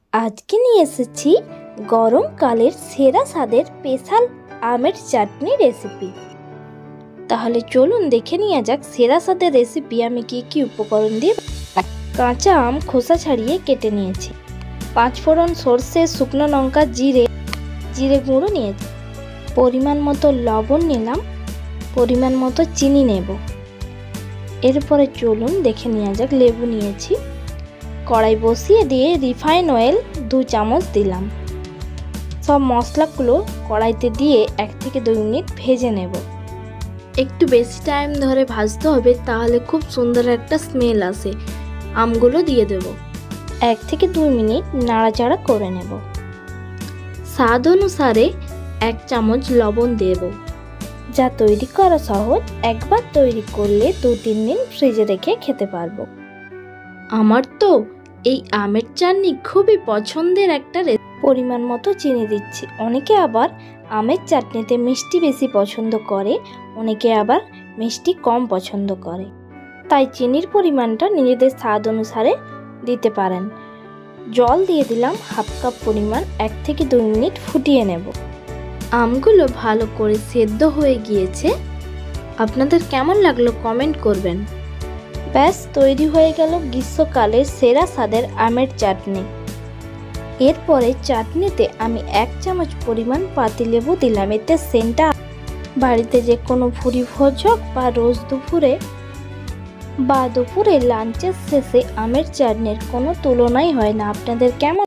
আজকে নিয়ে এসেছি গরমকালের সেরা স্বাদের স্পেশাল আমের চাটনি রেসিপি। তাহলে চলুন দেখে নেওয়া যাক সেরা স্বাদের রেসিপি আমি কি উপকরণ দিয়ে। কাঁচা আম খোসা ছাড়িয়ে কেটে নিয়েছি, 5 ফোড়ন, সর্ষে, শুকনো লঙ্কা, জিরে গুঁড়ো নিয়েছি, পরিমাণ মতো লবণ নিলাম, পরিমাণ মতো চিনি নেব। এরপরে চলুন দেখে নেওয়া যাক। লেবু নিয়েছি, কড়াই বসিয়ে দিয়ে রিফাইন অয়েল 2 চামচ দিলাম। সব মশলাগুলো কড়াইতে দিয়ে 1 থেকে 2 মিনিট ভেজে নেব। একটু বেশি টাইম ধরে ভাজতে হবে, তাহলে খুব সুন্দর একটা স্মেল আসে। আমগুলো দিয়ে দেব, 1 থেকে 2 মিনিট নাড়াচাড়া করে নেব। স্বাদ অনুসারে 1 চামচ লবণ দেব। যা তৈরি করা সহজ, একবার তৈরি করলে 2-3 দিন ফ্রিজে রেখে খেতে পারবো। আমার তো এই আমের চাটনি খুবই পছন্দের একটা পরিমাণ মতো চিনি দিচ্ছি। অনেকে আবার আমের চাটনিতে মিষ্টি বেশি পছন্দ করে, অনেকে আবার মিষ্টি কম পছন্দ করে, তাই চিনির পরিমাণটা নিজেদের স্বাদ অনুসারে দিতে পারেন। জল দিয়ে দিলাম 1/2 কাপ পরিমাণ। 1 থেকে 2 মিনিট ফুটিয়ে নেব। আমগুলো ভালো করে সেদ্ধ হয়ে গিয়েছে। আপনাদের কেমন লাগলো কমেন্ট করবেন। ব্যাস তৈরি হয়ে গেল গ্রীষ্মকালের সেরা স্বাদের আমের চাটনি। এরপরে চাটনিতে আমি 1 চামচ পরিমাণ পাতিলেবু দিলাম। এতে সেন্টটা বাড়িতে যে কোনো ভুরি ভোজ হোক বা রোজ দুপুরে লাঞ্চের শেষে আমের চাটনির কোনো তুলনাই হয় না। আপনাদের কেমন